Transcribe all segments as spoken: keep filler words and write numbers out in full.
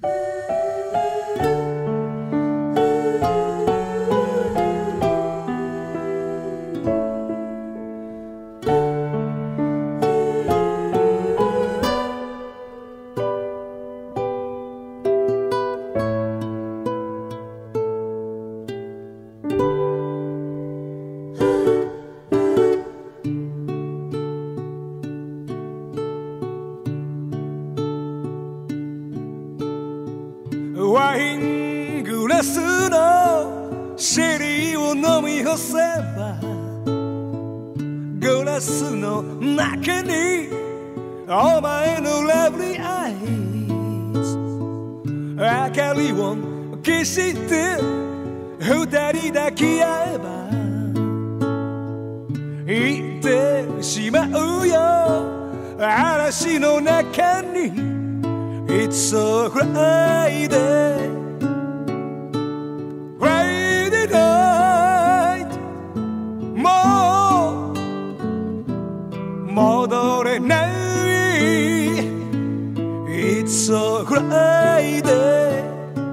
ワイングラスのシェリーを飲み干せばグラスの中にお前のラブリーアイズ明かりを消して二人抱き合えば行ってしまうよ嵐の中にIt's so Friday Friday night もう戻れない It's so Friday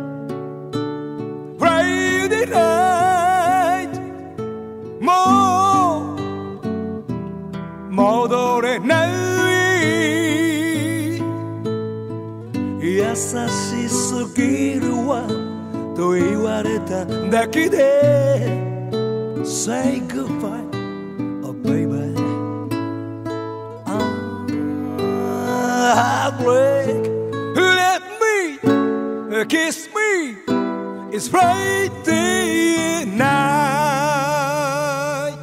Friday night もう戻れない優しすぎるわと言われただけで Say goodbye, oh baby Heartbreak Let me, kiss me It's Friday night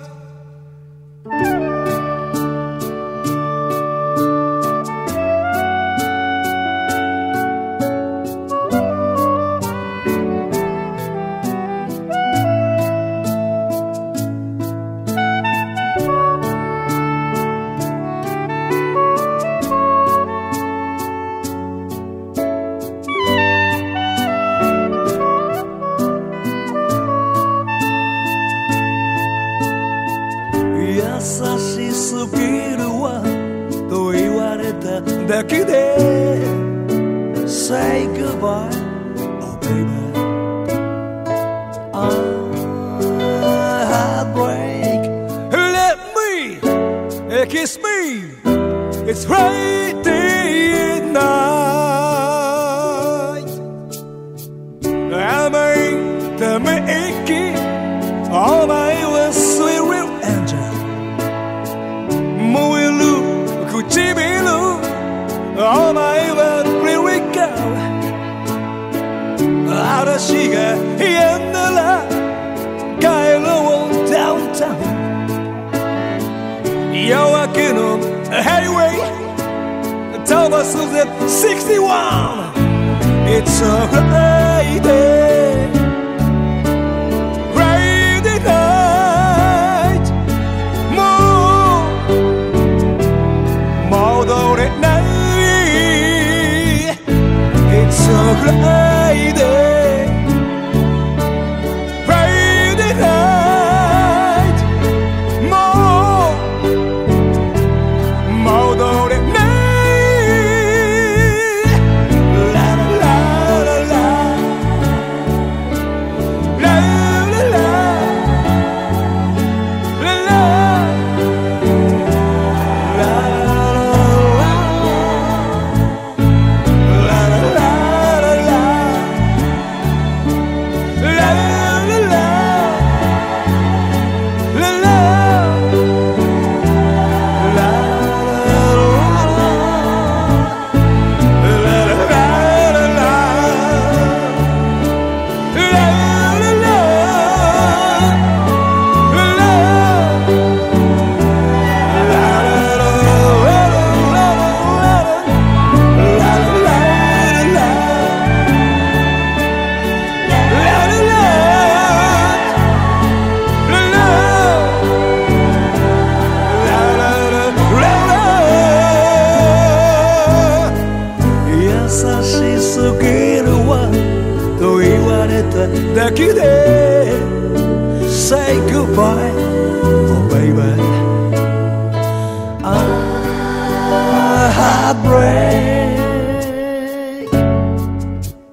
優しすぎるわと言われただけで Say goodbye, oh baby Heartbreak Let me, kiss me It's Friday night 甘いため息お前は Sweet real angel燃える唇お前は Pretty girl 嵐が止んだら帰ろう Downtown 夜明けの Highway 飛ばすぜ シックスティワン It's a Friday Friday night もう戻れない It's a Friday Friday night もう戻れないラララララララだけで Say goodbye, oh baby Heartbreak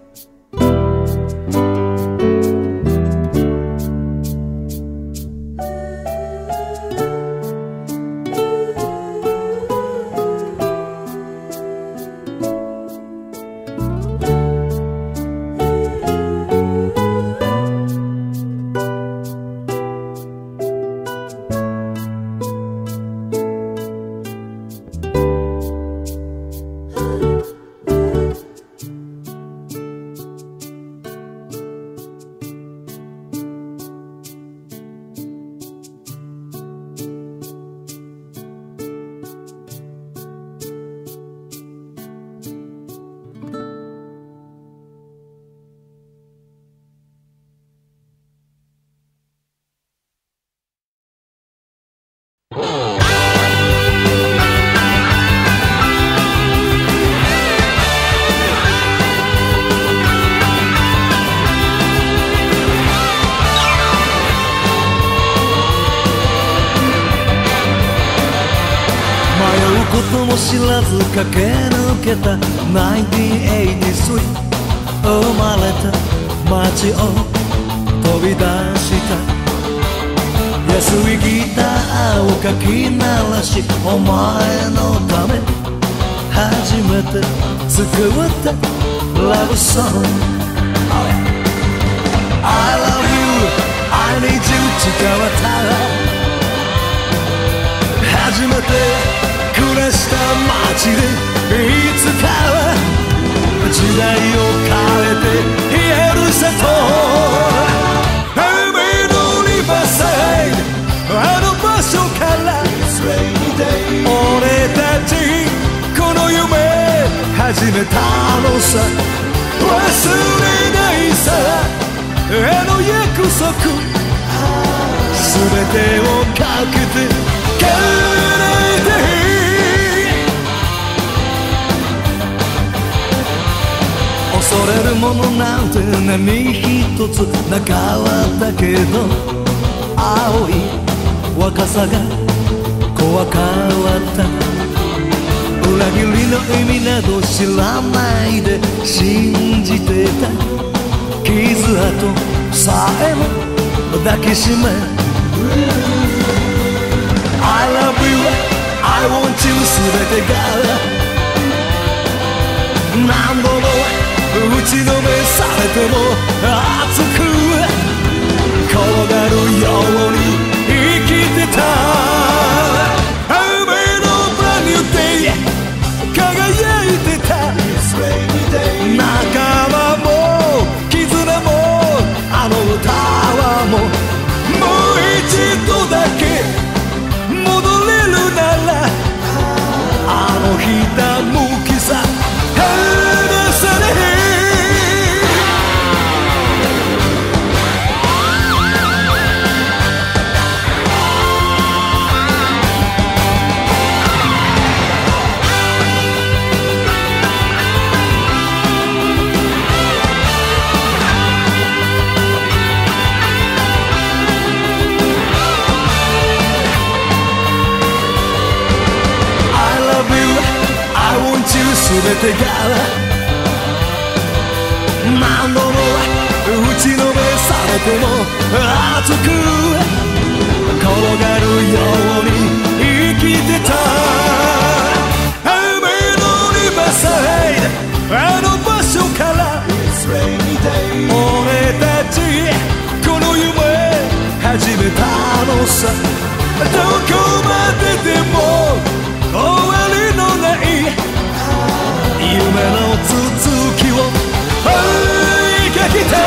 知らず駆け抜けたナインティーンエイティースリー生まれた街を飛び出した安いギターをかき鳴らしお前のため初めて作ったラブソング I love you, I need you 伝わった初めて暮らした街でいつかは時代を変えて言えるさと海のリバーサイドあの場所から俺たちこの夢始めたのさ忘れないさあの約束全てをかけて叶えて恐れるものなんて何一つなかったけど青い若さが怖かった裏切りの意味など知らないで信じてた傷跡さえも抱きしめ I love you, I want you 全てが何度も打ちのめされても熱く転がるように生きてた雨のブランニューデイ輝いてた仲間も絆もあの歌はもうもう一度だけ戻れるならあのひたむきさ離され全てが何度も打ちのめされても熱く転がるように生きてた雨のリバーサイドあの場所から俺たちこの夢始めたのさどこまででも終わりのない夢の続きを追いかけて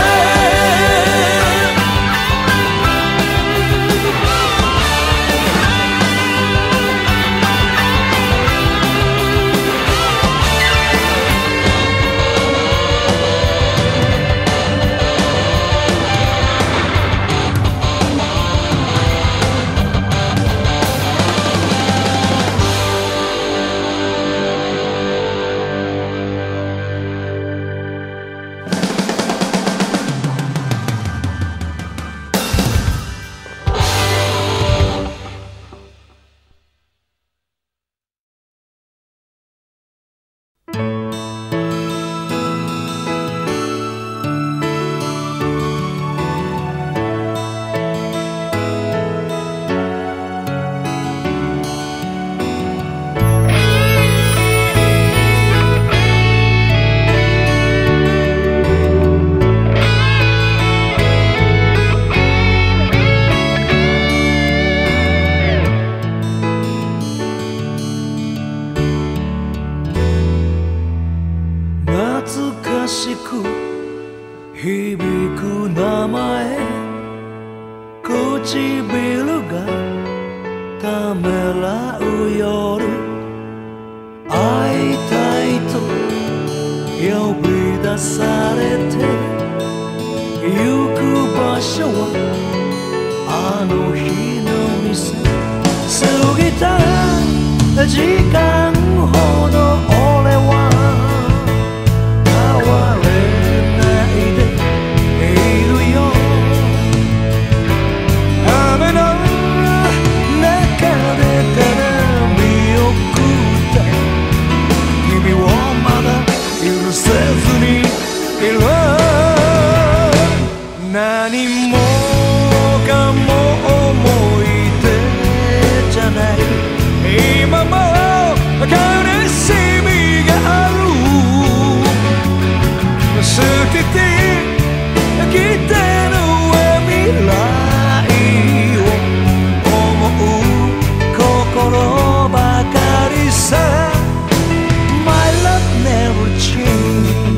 響く名前唇がためらう夜会いたいと呼び出されて行く場所はあの日の店過ぎた時間ほど俺は変われないでいるよ雨の中でただ見送った何もかも思い出じゃない今も悲しみがある捨ててきてる未来を思う心ばかりさ My love never change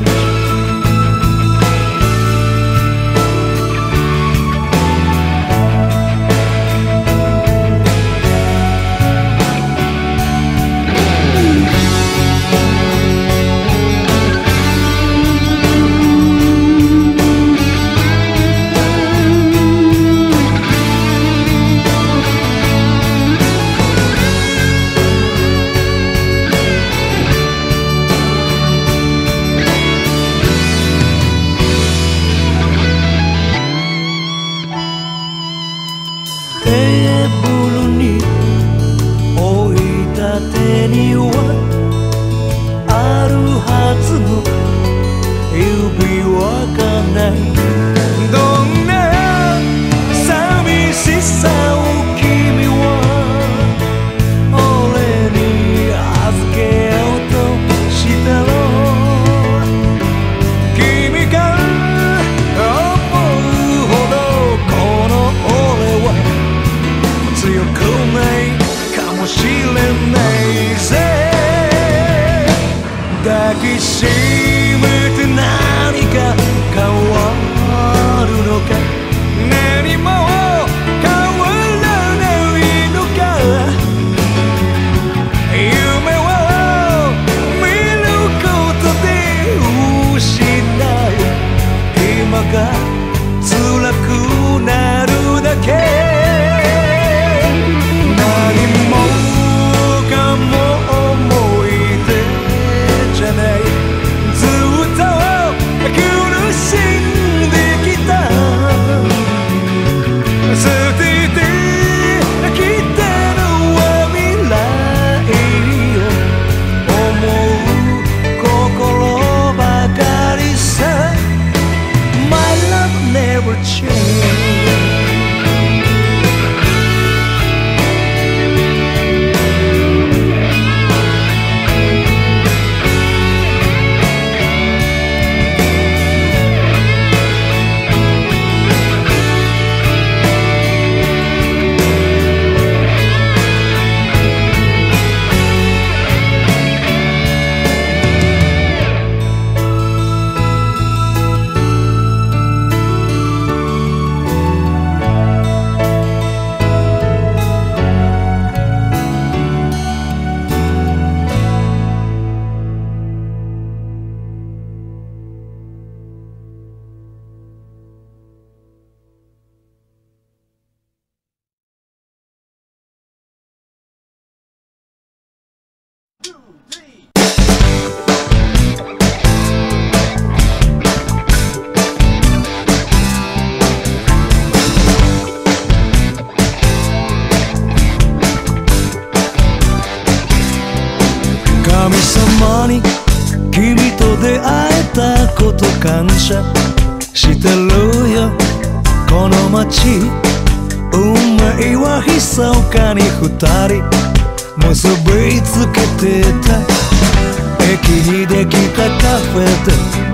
感謝してるよこの街運命は密かに二人結びつけてた駅にできたカフェで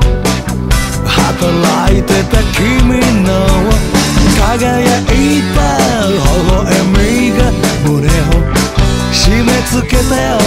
働いてた君の輝いた微笑みが胸を締め付けたよ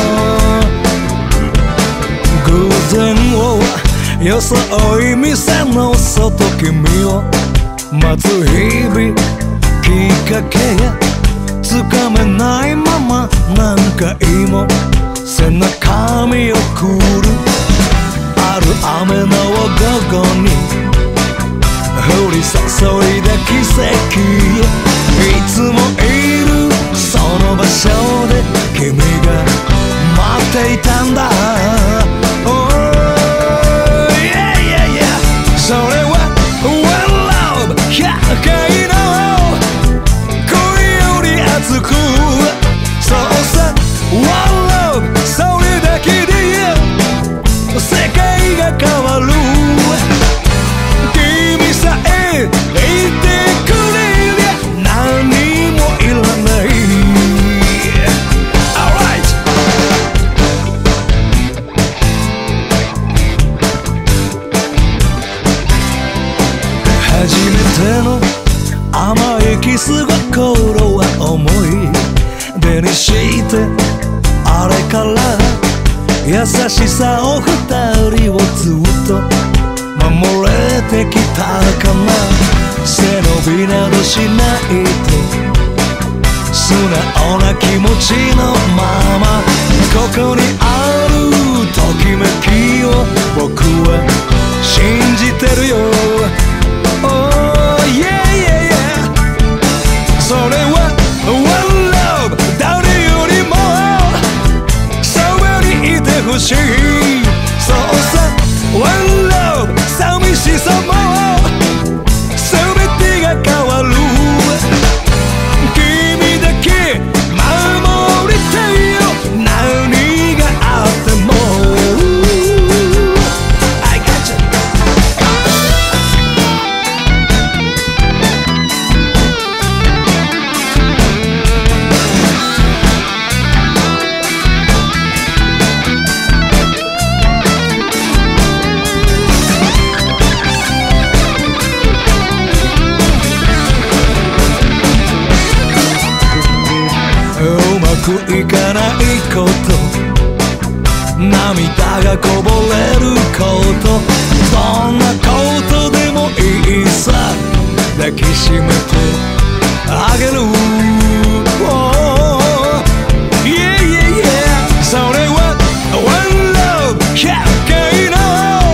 偶然を装い店の外君を待つ日々きっかけやつかめないまま何回も背中身をくるある雨の午後に降り注いだ奇跡いつもいるその場所で君が待っていたんだそれは One Love ひゃっかいの恋より熱くそうさ One Love それだけで世界が変わるり過ごす頃は思い出にしてあれから優しさを二人をずっと守れてきたかな。背伸びなどしないと素直な気持ちのままここにあるときめきを僕は信じてるよ。 Oh yeah yeah yeah それは One love 誰よりもそばにいてほしい。そうさ One love 寂しさも全てが変わる。君だけ守りたいよ何があっても。 I got you うまくいかないこと涙がこぼれることどんなことでもいいさ抱きしめてあげる。 Oh yeah yeah yeah それは One love 百回の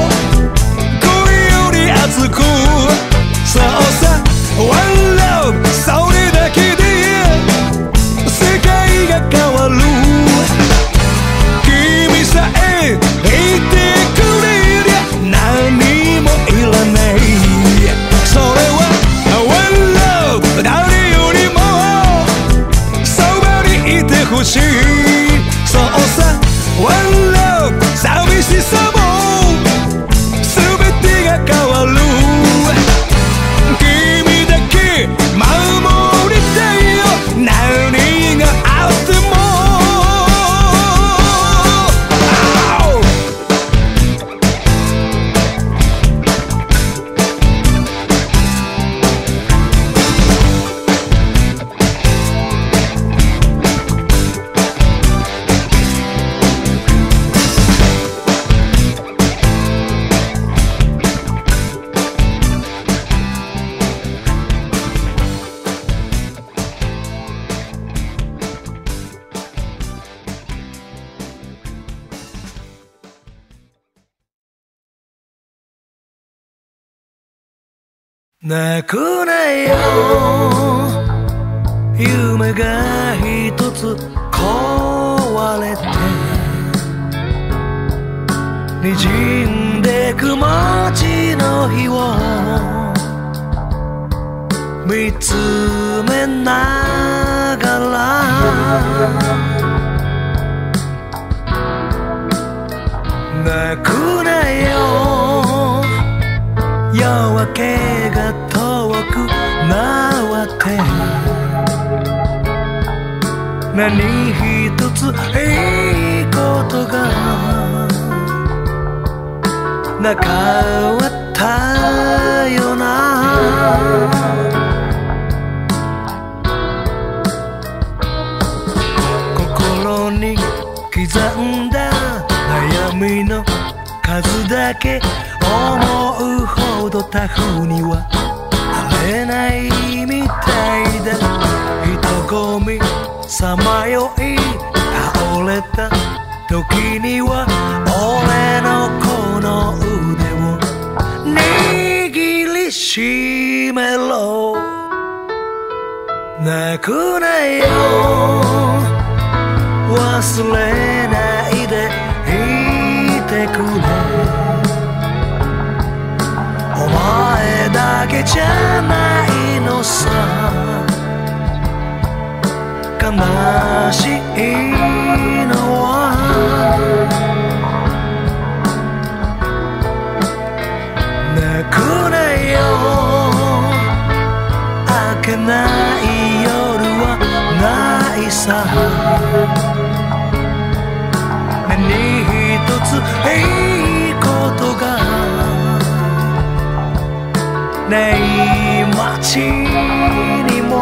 恋より熱くそうさ One love それだけで世界が変わる。君さえいてくれりゃ何もいらない。それは One love 誰よりもそばにいてほしい。そうさ One love 寂しさも全てが変わる。君だけ守りたいよ何があっても。泣くなよ夢が一つ壊れて滲んでく街の日を見つめながら泣くなよ夜明けが遠くなって何一ついいことがなかったよな。心に刻んだ悩みの数だけ思うほどタフにはなれないみたいだ。人混みさまよい倒れた時には俺のこの腕を握りしめろ。泣くなよ忘れないでいてくれ。お前だけじゃないのさ悲しいのは。泣くなよ明けない夜はないさ。何一ついいことがないま街にも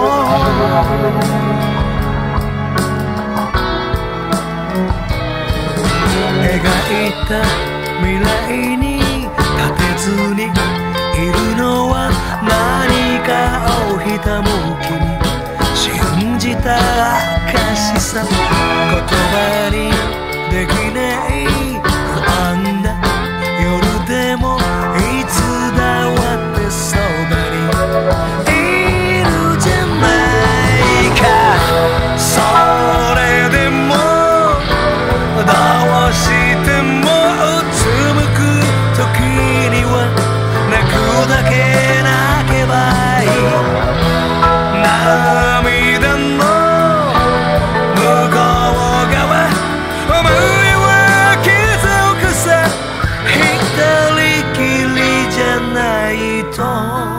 描いた未来に立てずにいるのは何かをひたむきに信じた証さ言葉にできない不安な夜でもいつだってそばにいるじゃないかそれでもどうしてもうつむく時には泣くだけ泣けばいい涙の向こう側思いは気づくさ一人きりじゃないと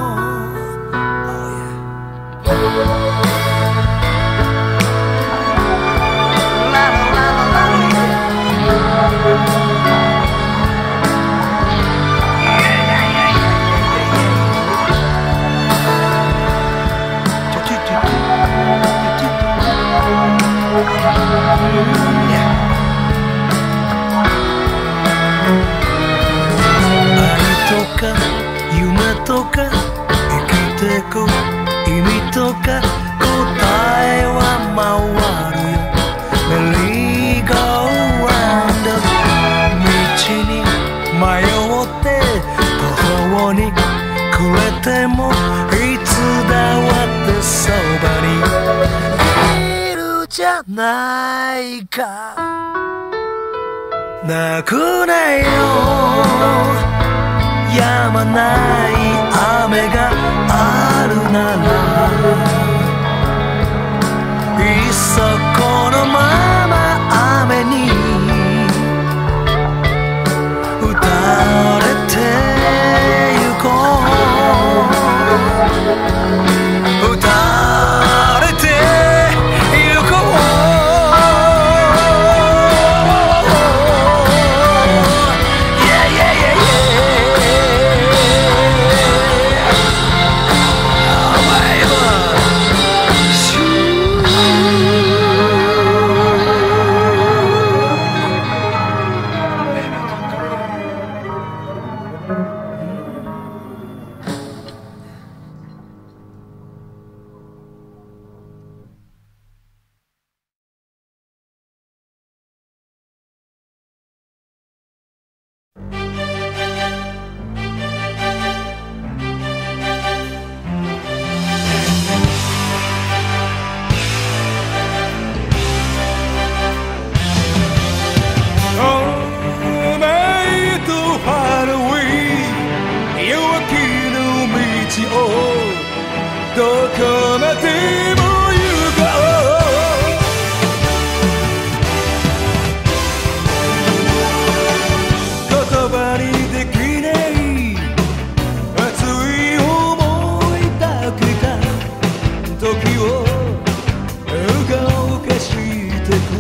夢とか生きてく意味とか答えは回るよメリーゴーラウンド道に迷って途方に暮れてもいつだってそばにいるじゃないか泣くなよ止まない雨があるならいっそこのまま雨に打たれてゆこう打たれてゆこうどこまでも行こう言葉にできない熱い想いだけが時を動かしてく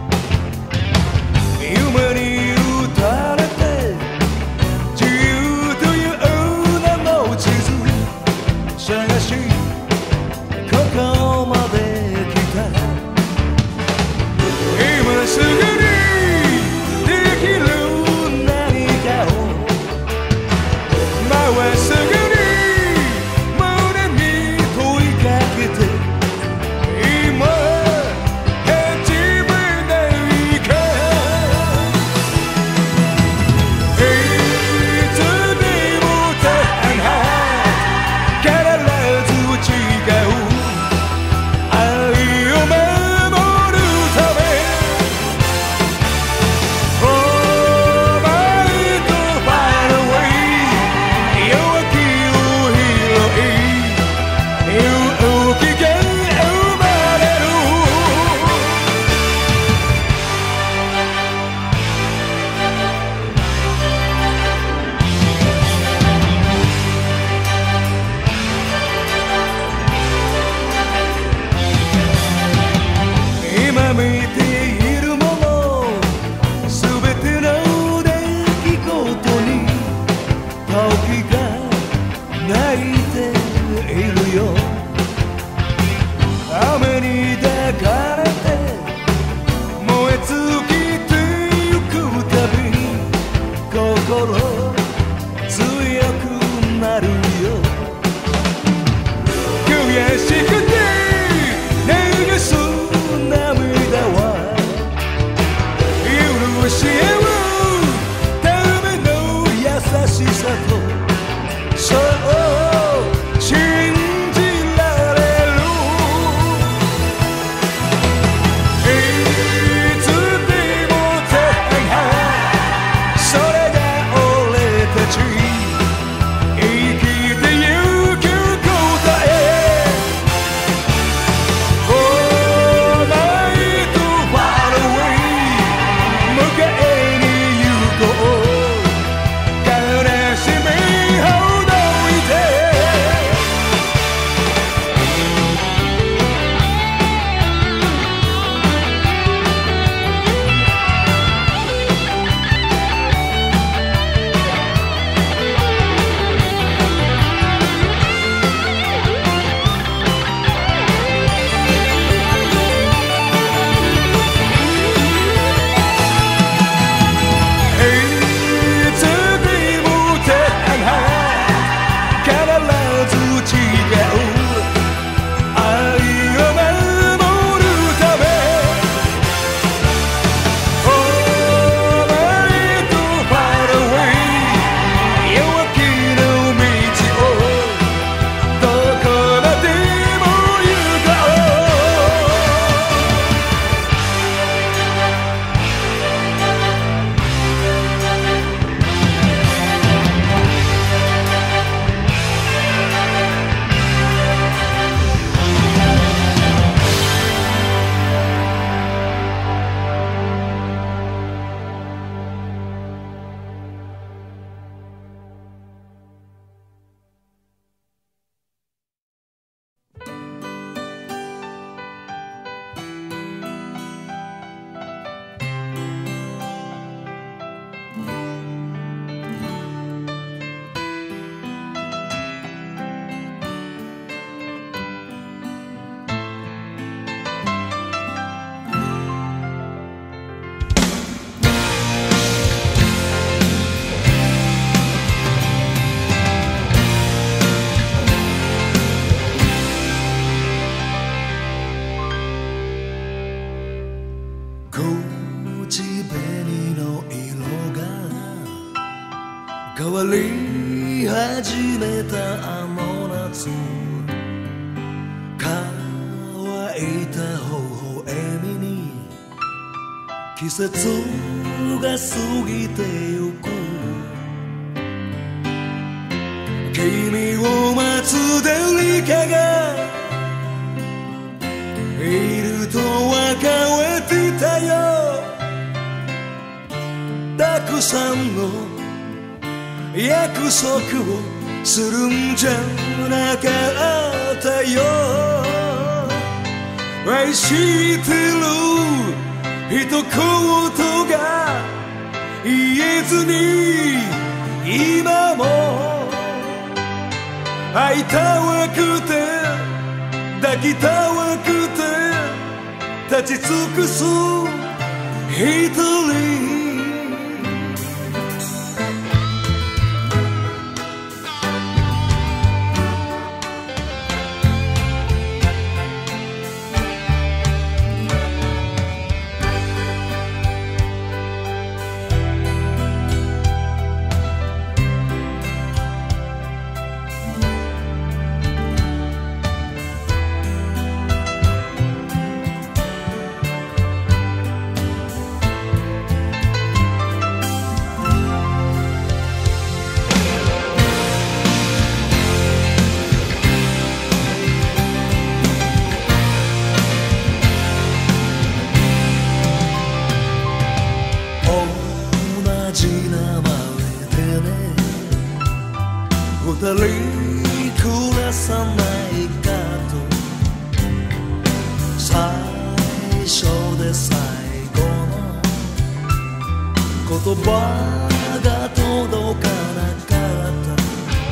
夢に打たれて自由という名の地図探しここまで来た今すぐにできる何かをまっすぐに胸に問いかけて今始めないかいつにも大変必ず違う今見ているものすべての出来事に時が泣いているるよ。悔しくて流す涙は許し合うための優しさと、そう信じられる。いつでも手がそれが俺たち生きてゆく答え。 Oh night far away 迎えに行こう。悲しみほどいて変わり始めたあの夏、乾いた微笑みに季節が過ぎてゆく。君を待つデリカがいると分かってたよ。たくさんの約束をするんじゃなかったよ。愛してる一言が言えずに今も会いたくて抱きたくて立ち尽くす一人。二人暮らさないかと、最初で最後の言葉が届かなかった。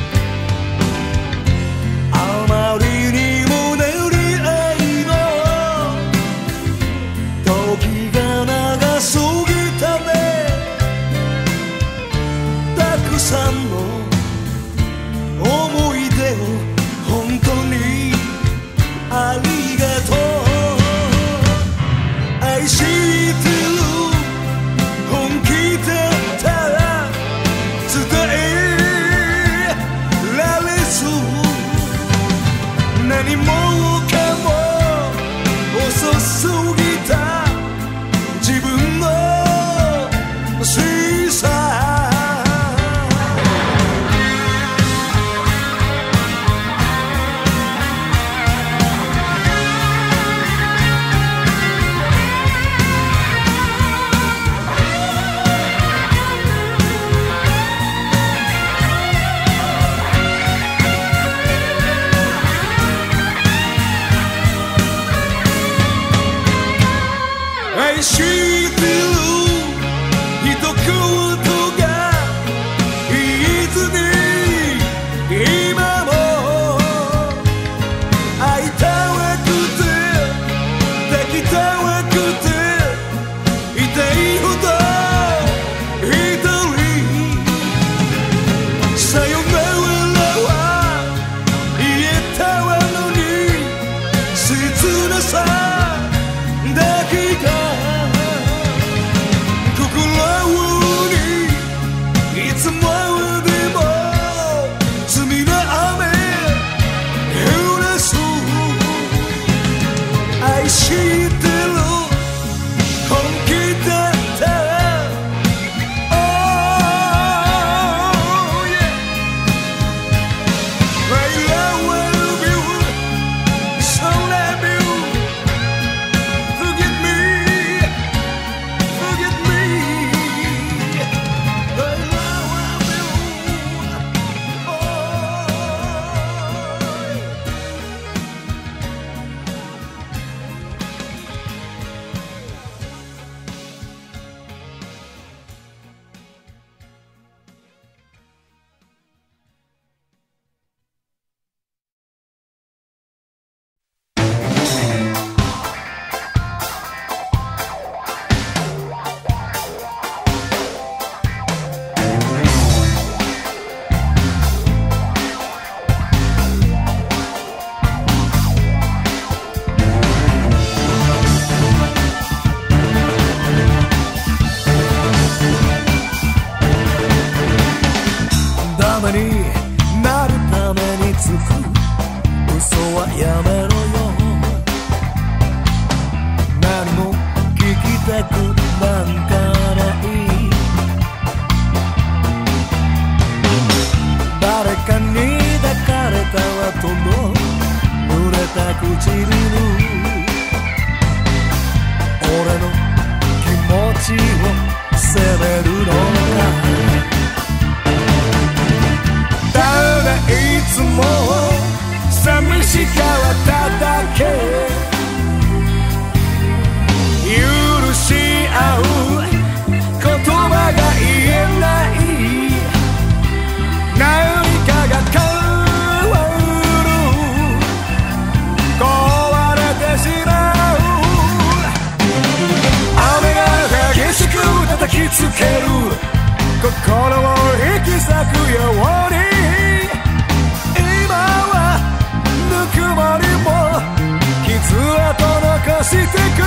あまりにも練り合いの時が長すぎたね。たくさんのつく嘘はやめろよ。何も聞きたくなんかない。誰かに抱かれた後の濡れた唇、俺の気持ちを責めるのか。ただいつも寂しかっただけ。許し合う言葉が言えない。何かが変わる、壊れてしまう。雨が激しく叩きつける心を引き裂くように。今はぬくもりも傷跡残してく。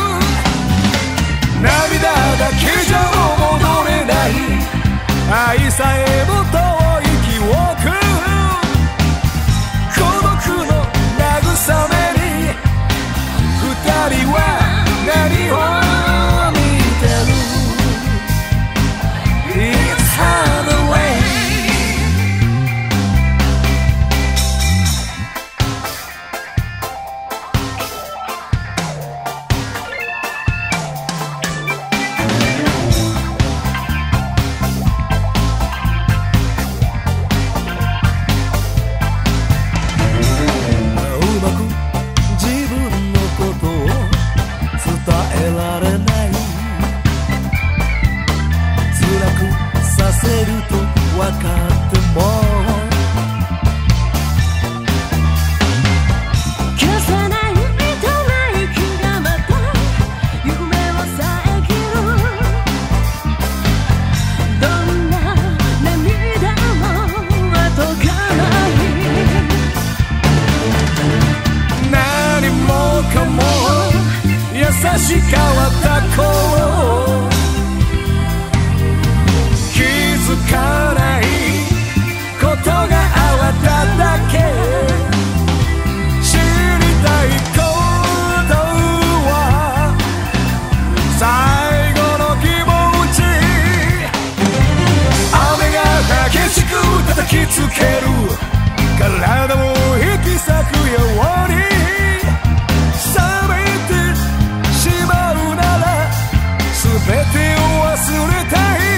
涙だけじゃ戻れない愛さえも遠い記憶。孤独の慰めに二人は何を見てる。It's hard way。 うまく自分のことを伝えられない。辛くさせると分かっても消せない糸の息がまた夢を遮る。どんな涙も後がない。何もかも優しかった頃気づかないことがあっただけ。知りたいことは最後の気持ち。雨が激しく叩きつける体を引き裂くように。冷めてしまうなら全てを忘れたい。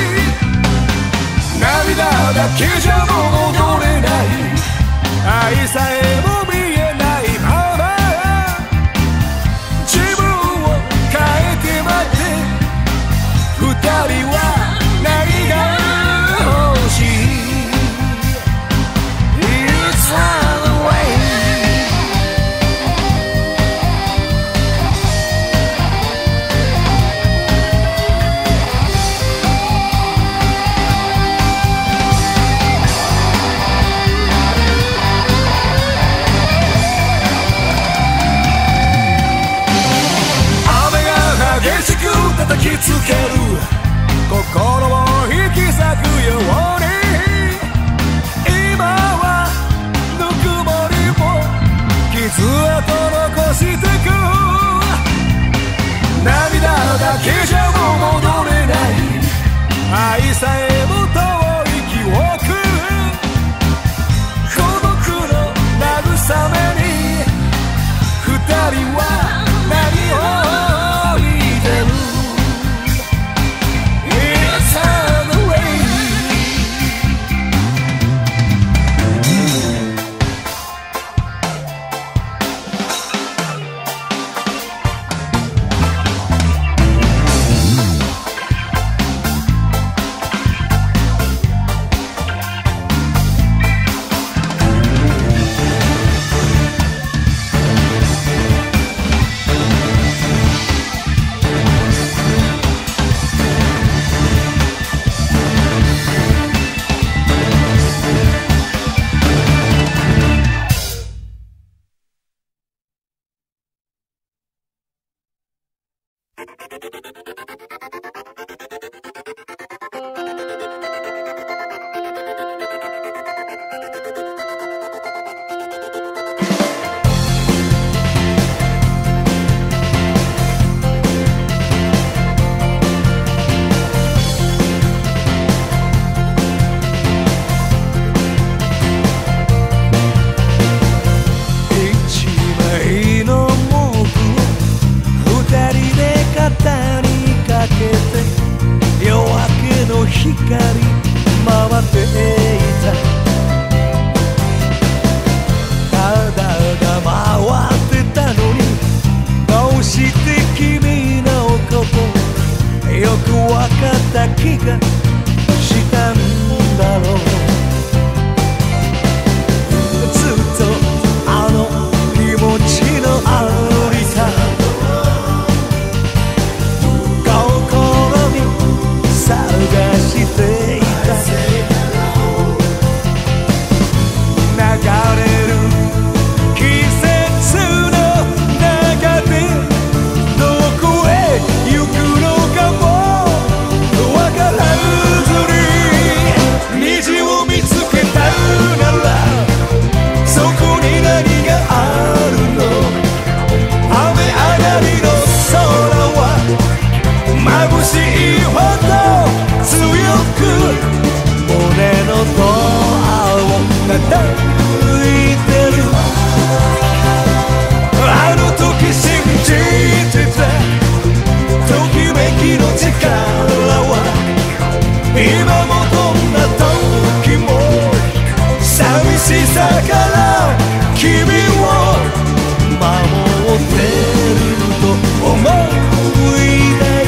涙だけじゃもう戻れない愛さえも見えないまま。自分を変えてまって二人は何が欲しい。 It's hard way。 いてる。あの時信じてたときめきの力は今もどんな時も寂しさから君を守ってると思い出る。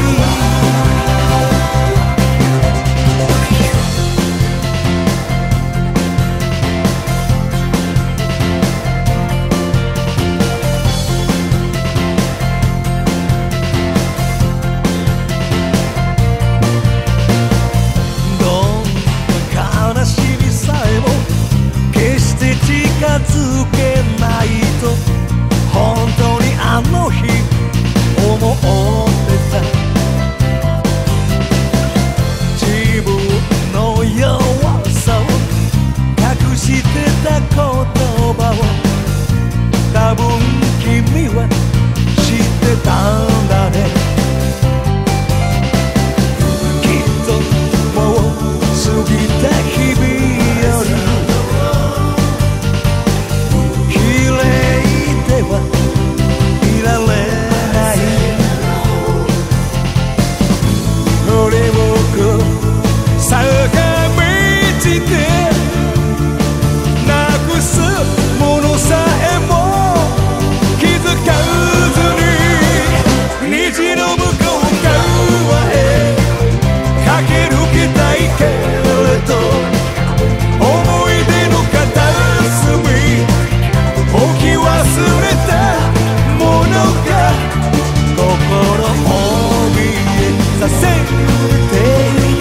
近づけないと本当にあの日思ってた。自分の弱さを隠してた言葉を多分君は知ってたんだね。きっともう過ぎた日々よりいられない。俺をこう坂道でなくすものさえも気づかずに虹の向こう側へ駆け抜けたいけれど思い出の片隅置き忘れたものが心を怯えさせていく。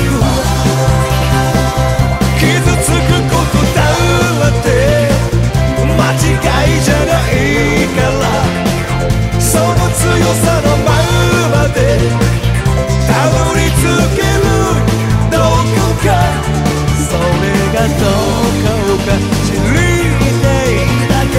傷つくことだって間違いじゃないからその強さのままでたどり着けるどこかそれがどこか知りたいだけ。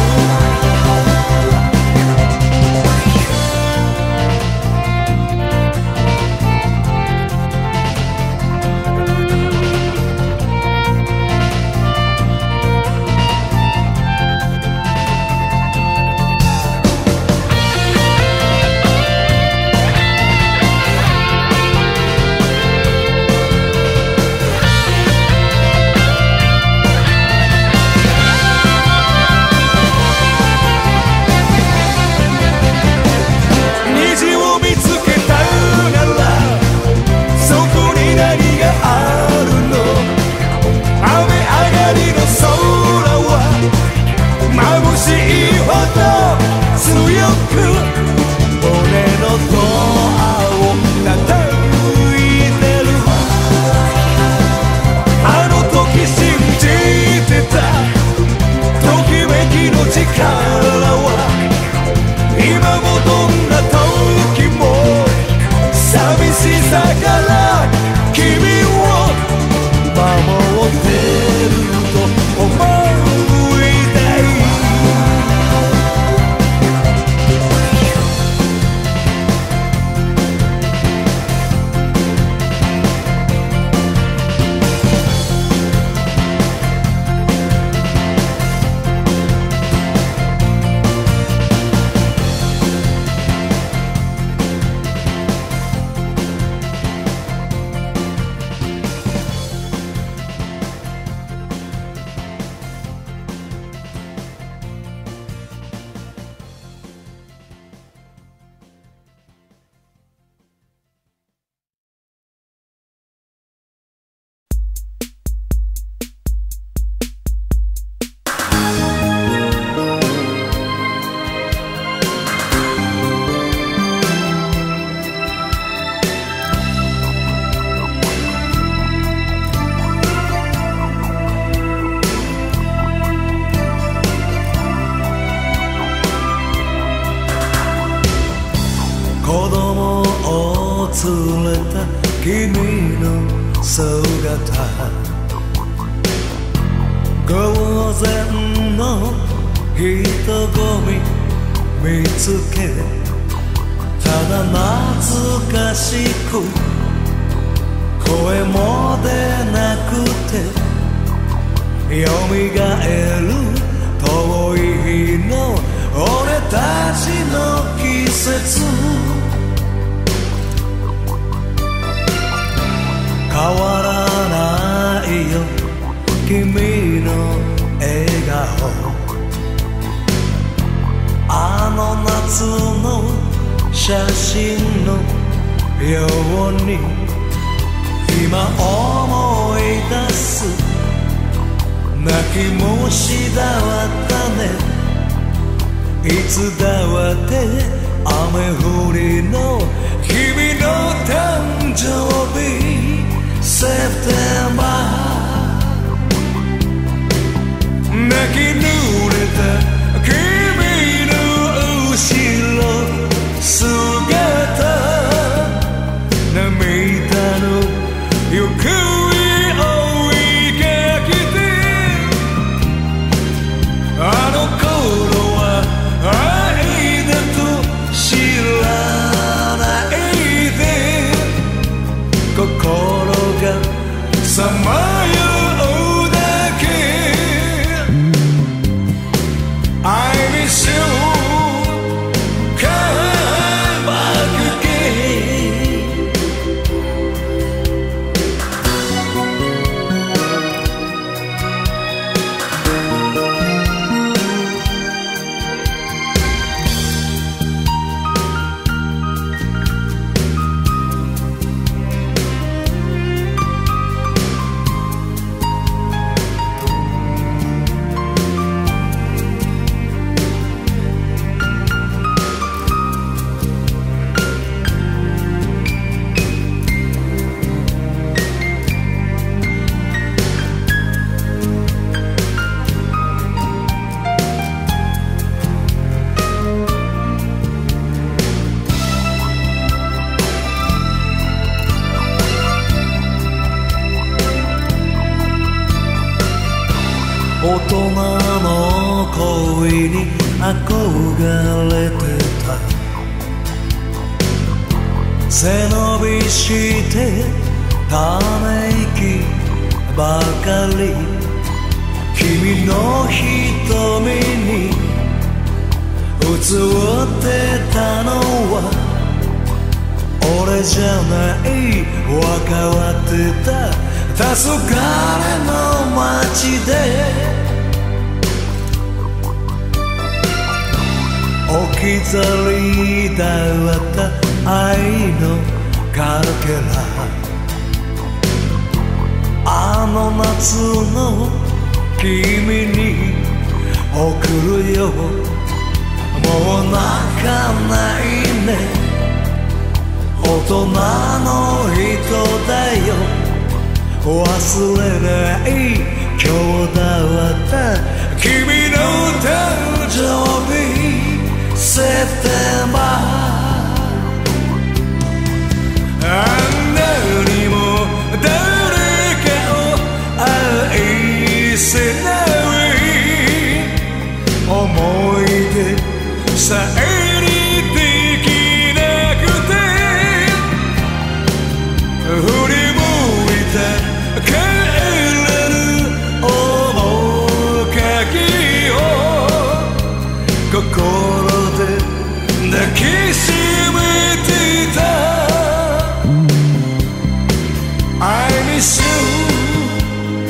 君の姿午前の人混み見つけただ懐かしく声も出なくてよみがえる遠い日の俺たちの季節変わらないよ君の笑顔あの夏の写真のように今思い出す泣き虫だわったねいつだわって雨降りの君の誕生日 September 泣き濡れた君の後ろ姿涙の行方追いかけてあの頃は愛だと知らないで心がさまようだけ I miss you come back again 大人の恋に憧れてた背伸びしてため息ばかり君の瞳に映ってたのは俺じゃない分かってた黄昏の街で置き去りだった愛のかけらあの夏の君に送るよもう泣かないね大人の人だよ忘れない今日だわった君の誕生日 September あんなにも誰かを愛せない思い出さえにできなくて振り向いた帰らぬ面影を心で抱きしめてた I miss you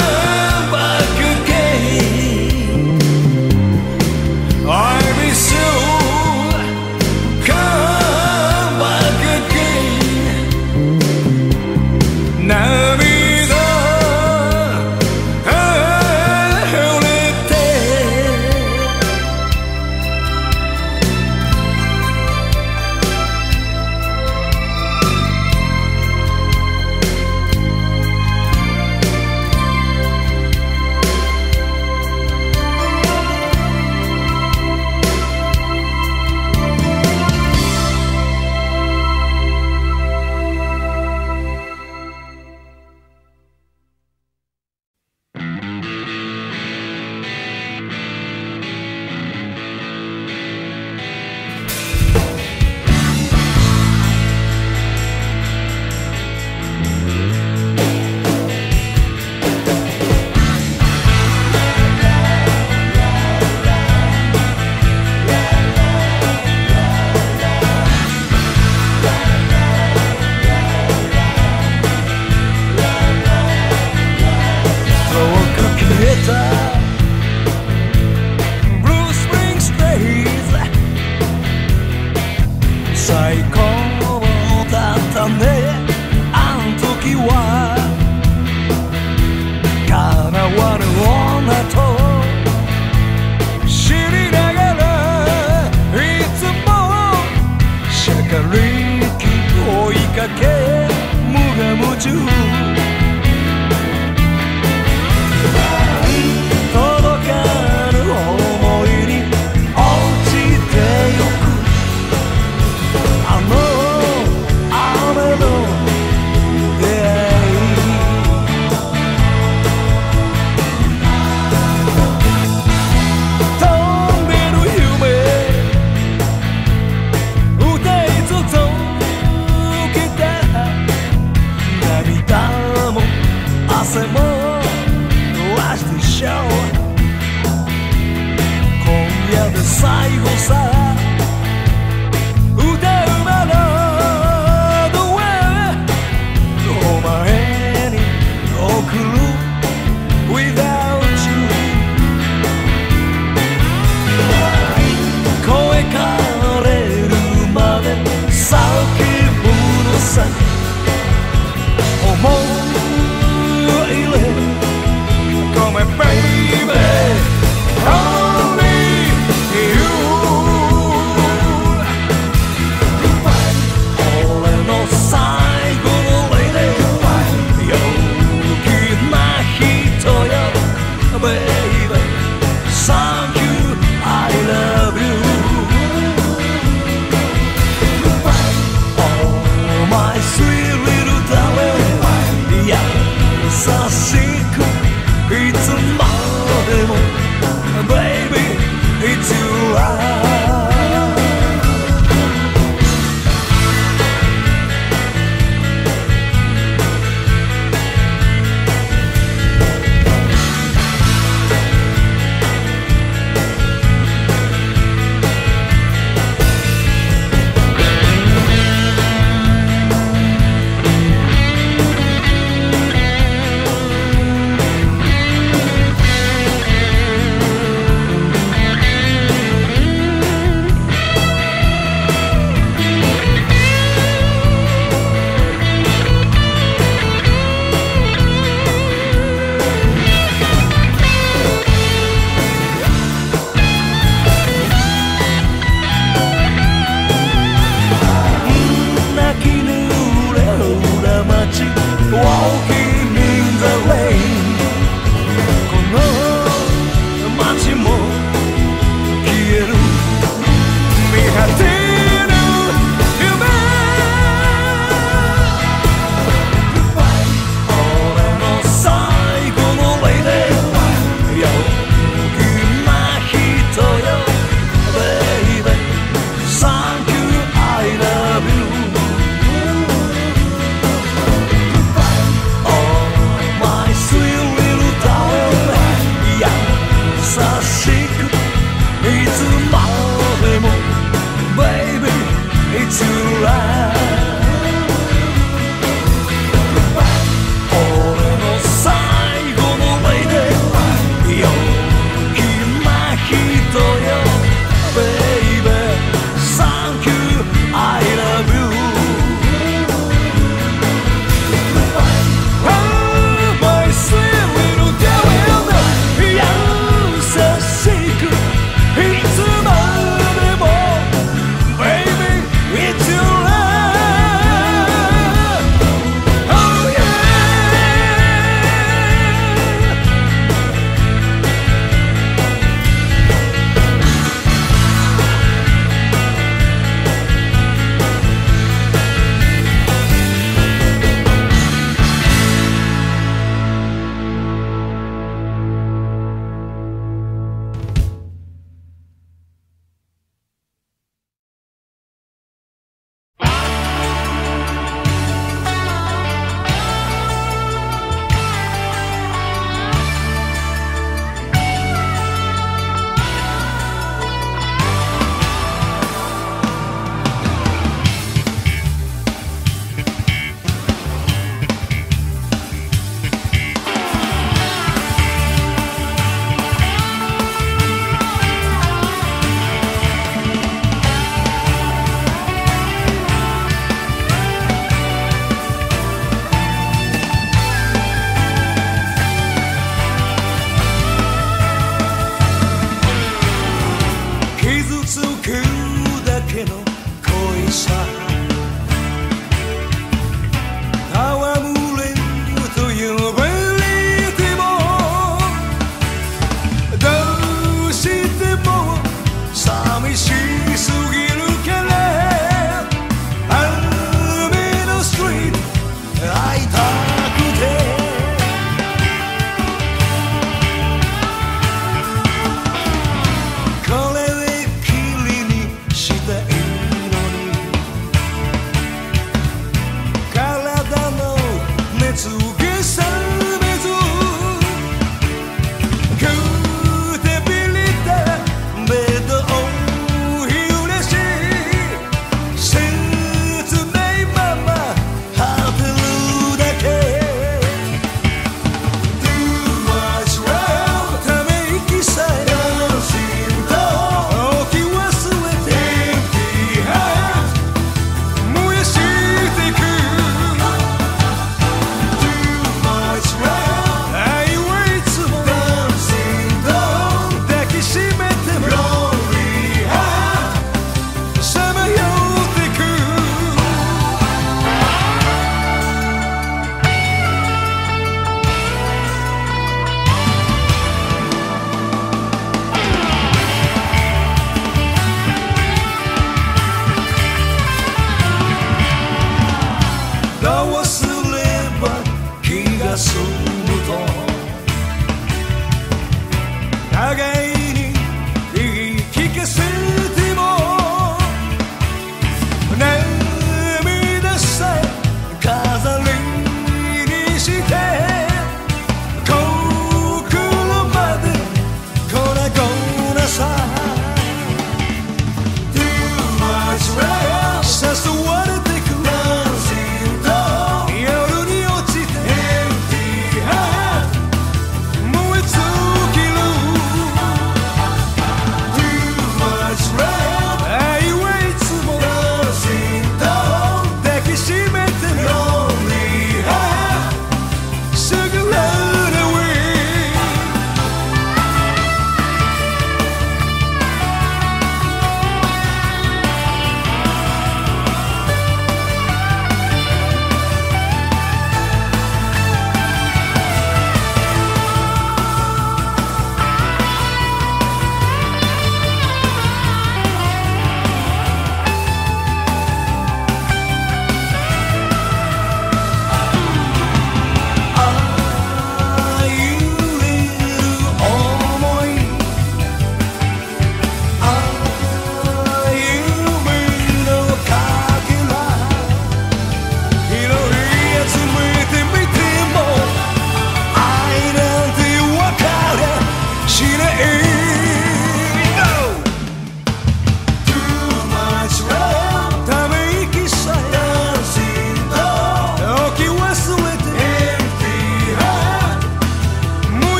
come back again I miss you えたブルース・プリングス・デイズ最高だったねあん時は叶わぬ女と知りながらいつもしゃかりき追いかけ無我夢中届かぬ想いに落ちてゆくあの雨の出会い飛んでる夢歌い続けた涙も汗もラストショー今夜で最後さ歌うバラードはお前に送る Without you 声枯れるまで叫ぶのさ思い入れCome on, baby, only you. 俺の最後のレイデー陽気な人よ Baby, thank you, I love you. Oh, my sweet little darling 優しくいつまでも Baby, it's your love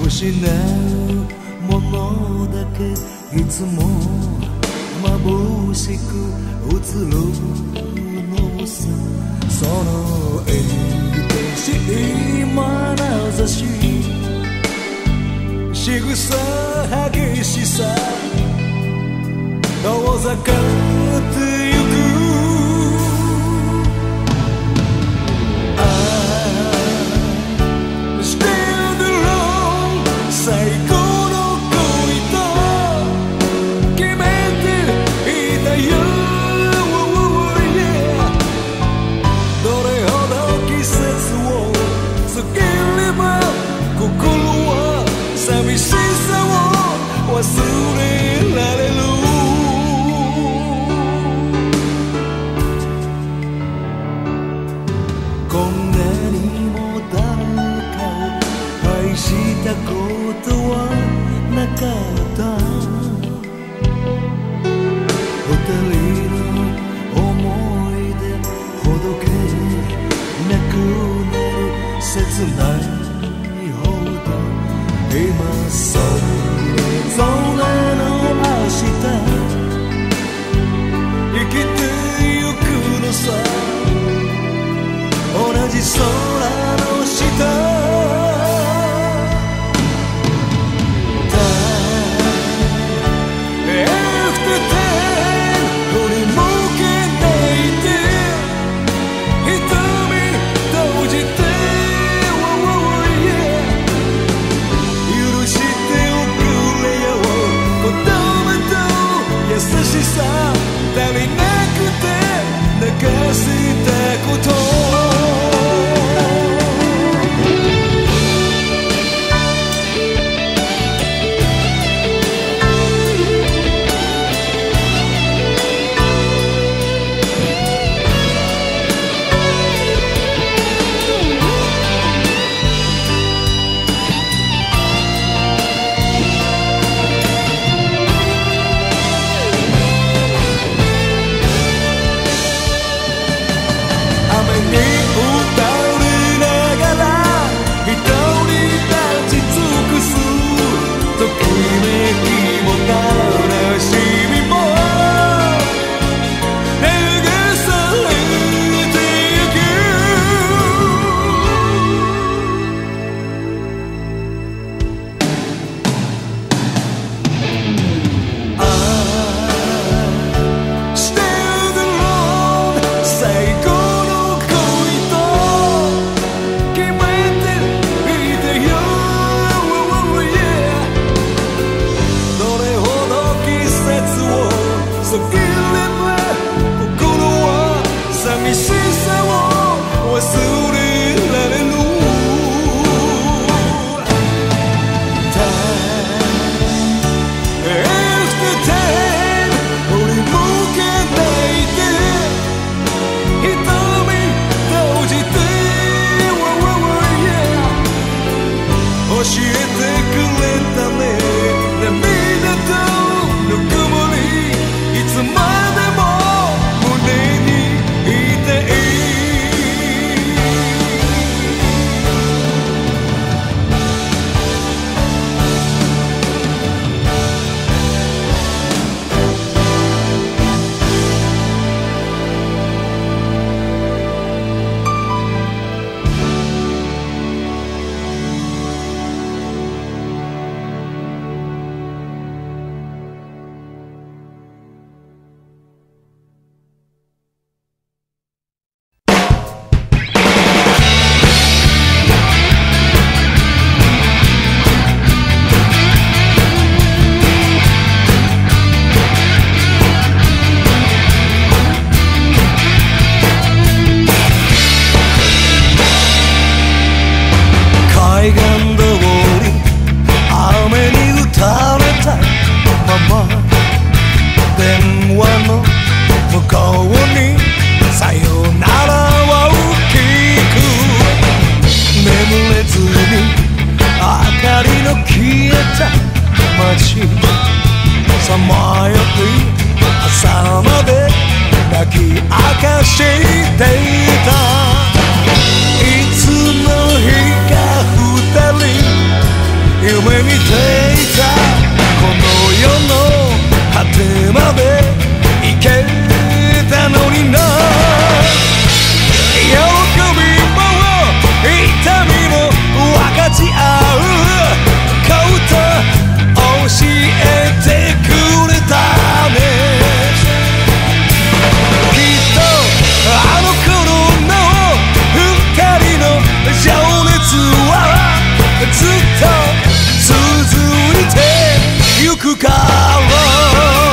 失うものだけいつも眩しく映るのさ。その愛しい眼差し、仕草激しさ遠ざかってゆく。最高の恋と決めていたよ、どれほど季節を過ぎれば心は寂しさを忘れられる。こんなにも誰かを愛したことはなかった。二人の思い出ほどけなくなる切ないほど、今それぞれの明日生きてゆくのさ。同じ空の下足りなくて泣かせたこと。 夢見ていたこの世の果てまで行けたのにな喜びも痛みも分かち合うこと教えてくれたねきっとあの頃の二人の情熱はずっと続いてゆくから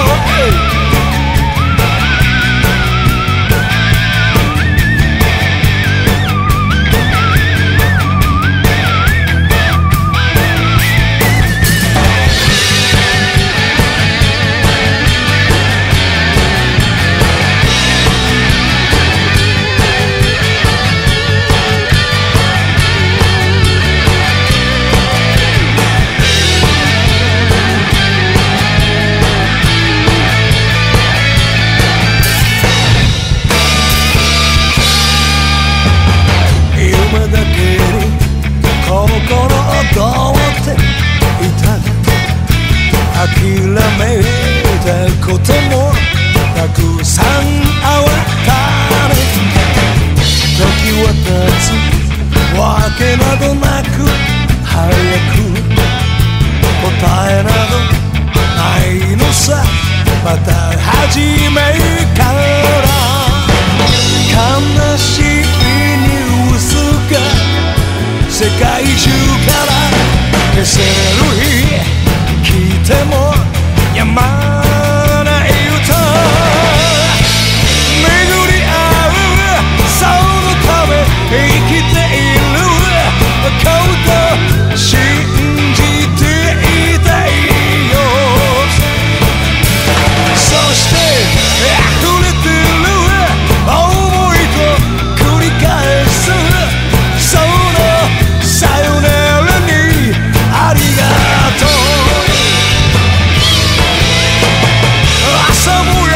諦めたこともたくさんあったね時は経つわけなどなく早く答えなどないのさまた初めから悲しいニュースが世界中から消せる日来てもやまない歌巡り合うそのため生きていること信じていたいよそして溢れてる想いと繰り返すそのさよならにありがとう朝もやの向こ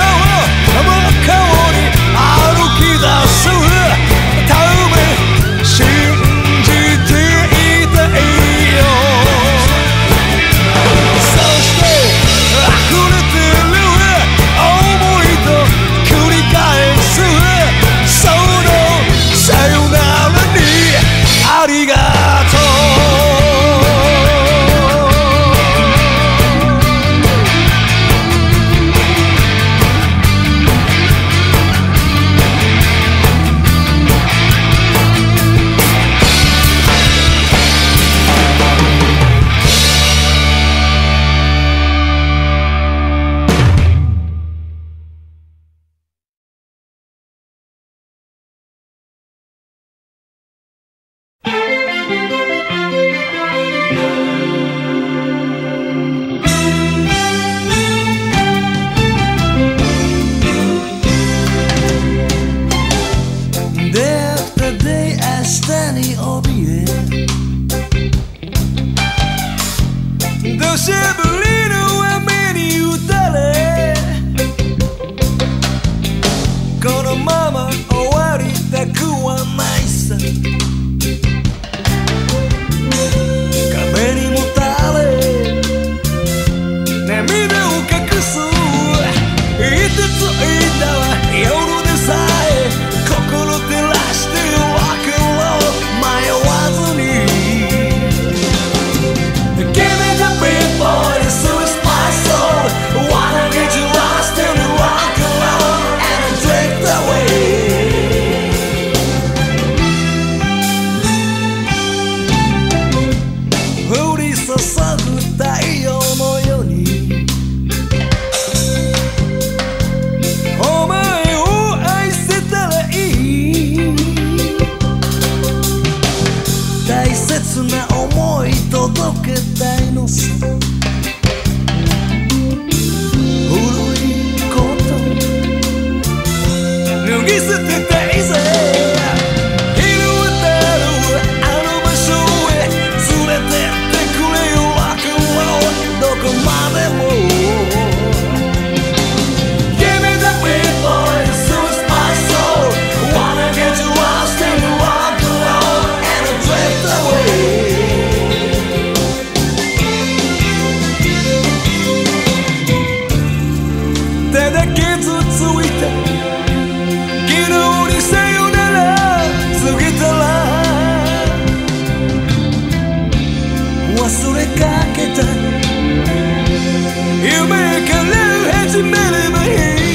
うに歩き出すため信じていたいよそして溢れてる想いと繰り返すそのさよならにありがとう土砂降りの雨に打たれこのまま終わりたくはないさ壁にもたれ涙を隠すいてついたわ夜でさえ心照らしてロックンロール迷わずにBoy, this is my soul. Wanna get you lost in the rock alone and drift away. 降り注ぐ太陽のようにお前を愛せたらいい大切な想い届けたいのさ脱ぎ捨てたいぜ日の当たるあの場所へ連れてってくれよロックンロールどこまでも Give me the beat boy, this is my soul. Wanna get you lost in the rock and roll and drift away 忘れかけた夢から始めればいい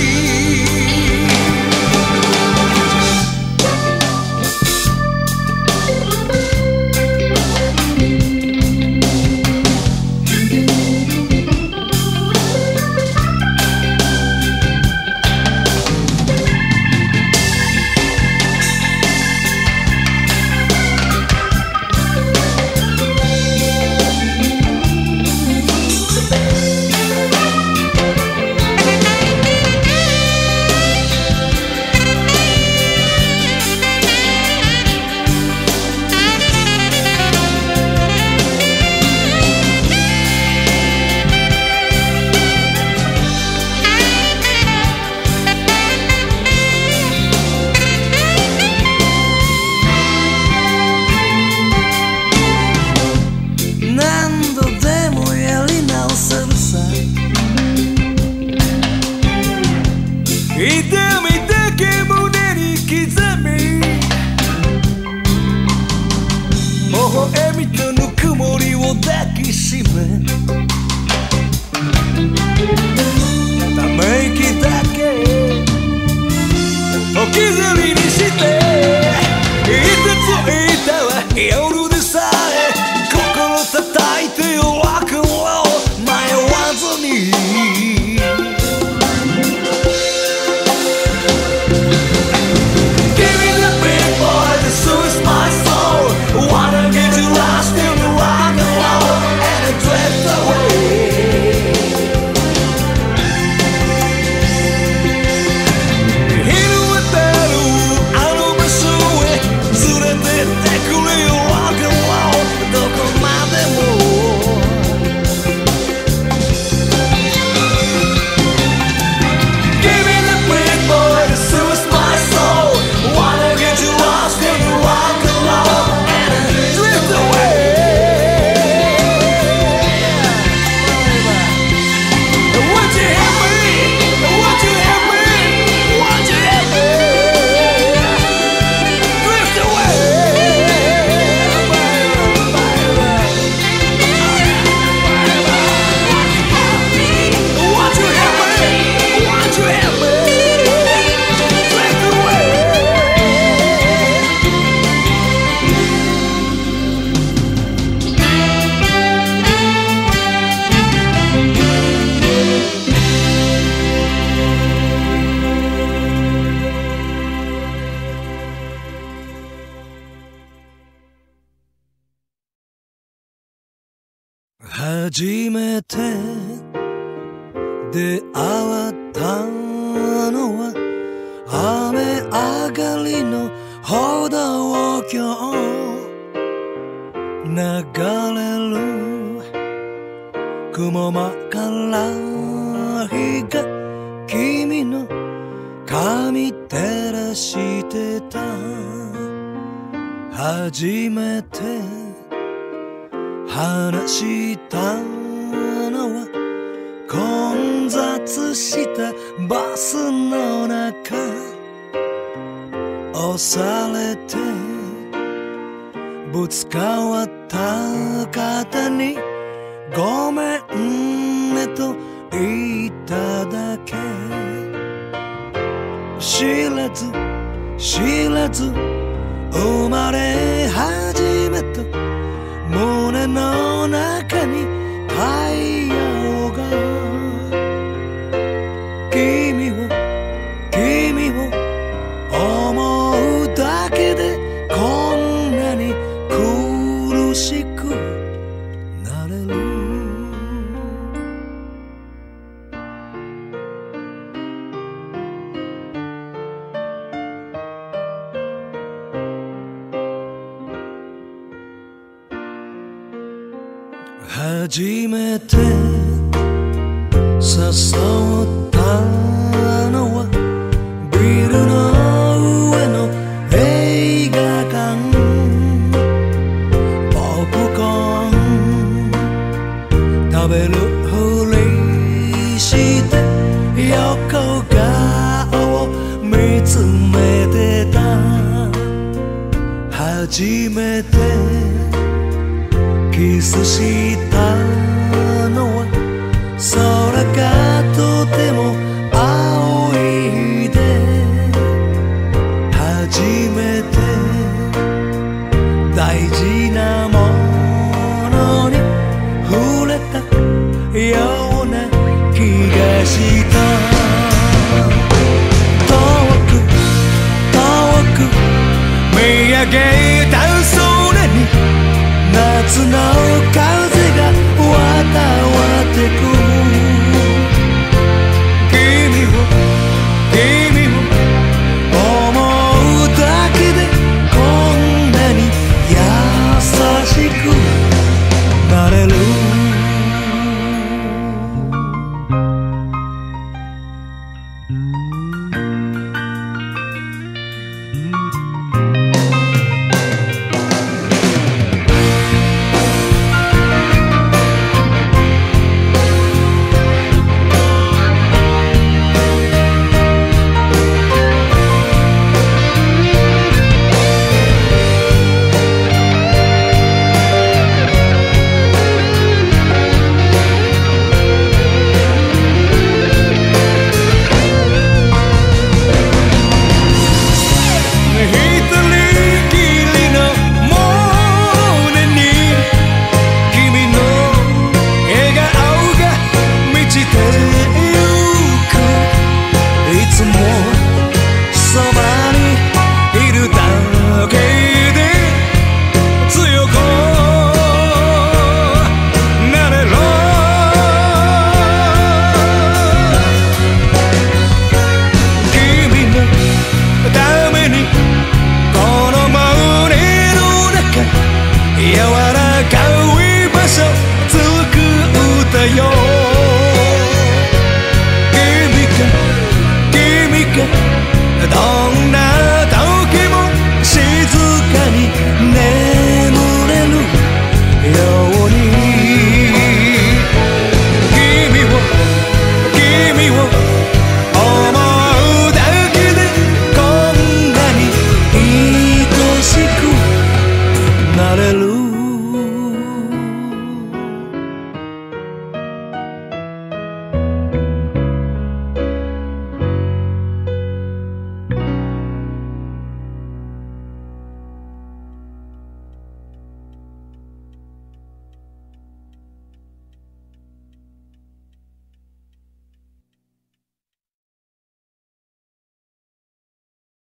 初めて出会ったのは雨上がりの歩道橋流れる雲間から日が君の髪照らしてた初めて話したのは混雑したバスの中押されてぶつかわった方にごめんねと言っただけ知らず知らず生まれ始めた胸の中に太陽が君を君を思うだけでこんなに苦しくなれる初めて誘ったのはビルの上の映画館ポップコーン食べるふりして横顔を見つめてた初めて気スした